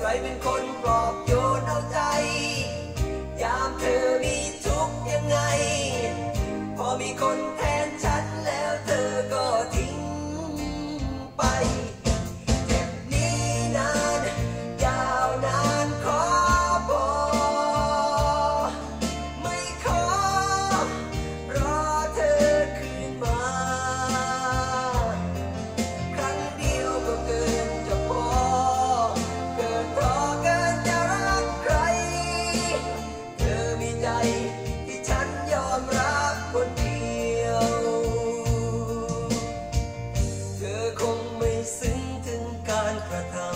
เป็นคนปลอบโยนเอาใจยามเธอมีทุกข์ยังไงพอมีคนแทนฉันแล้วเธอก็ทิ้งไปเจ็บนี้นานยาวนานขอบอกไม่ขอรอเธอคืนมาครั้งเดียวก็เกินจะพอเกินพอเกินจะรักใครเธอมีใจที่ฉันยอมรับคนเดียวเธอคงไม่ซึ้งถึงการกระทำ